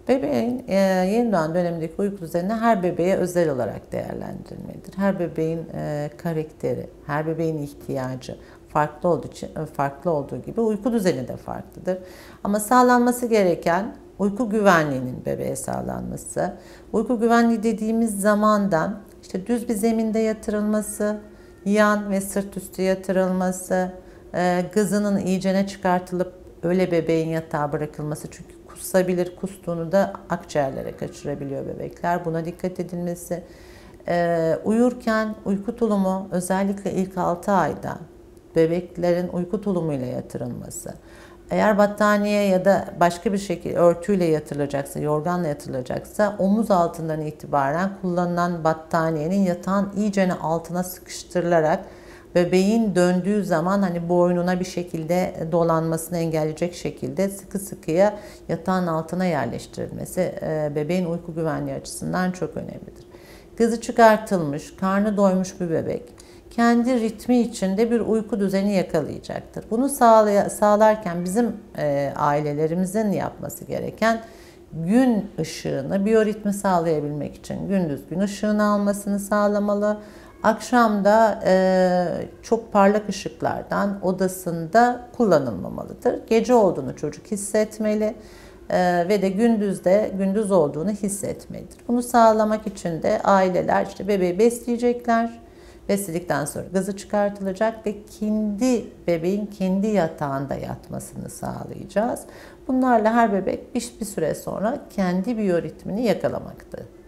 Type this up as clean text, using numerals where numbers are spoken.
Bebeğin yeni doğan dönemindeki uyku düzeni her bebeğe özel olarak değerlendirilmelidir. Her bebeğin karakteri, her bebeğin ihtiyacı farklı olduğu gibi uyku düzeni de farklıdır. Ama sağlanması gereken uyku güvenliğinin bebeğe sağlanması. Uyku güvenliği dediğimiz zamandan işte düz bir zeminde yatırılması, yan ve sırt üstü yatırılması, gızının iyicene çıkartılıp öyle bebeğin yatağa bırakılması. Çünkü kusabilir, kustuğunu da akciğerlere kaçırabiliyor bebekler. Buna dikkat edilmesi. Uyurken uyku tulumu özellikle ilk 6 ayda bebeklerin uyku tulumuyla yatırılması. Eğer battaniye ya da başka bir şekilde örtüyle yatırılacaksa, yorganla yatırılacaksa omuz altından itibaren kullanılan battaniyenin yatağın iyicene altına sıkıştırılarak bebeğin döndüğü zaman hani boynuna bir şekilde dolanmasını engelleyecek şekilde sıkı sıkıya yatağın altına yerleştirilmesi bebeğin uyku güvenliği açısından çok önemlidir. Gızı çıkartılmış, karnı doymuş bir bebek kendi ritmi içinde bir uyku düzeni yakalayacaktır. Bunu sağlarken bizim ailelerimizin yapması gereken gün ışığını, biyoritmi sağlayabilmek için gündüz gün ışığını almasını sağlamalı. Akşam da çok parlak ışıklardan odasında kullanılmamalıdır. Gece olduğunu çocuk hissetmeli ve de gündüz olduğunu hissetmelidir. Bunu sağlamak için de aileler işte bebeği besleyecekler. Besledikten sonra gazı çıkartılacak ve bebeğin kendi yatağında yatmasını sağlayacağız. Bunlarla her bebek bir süre sonra kendi biyoritmini yakalamaktadır.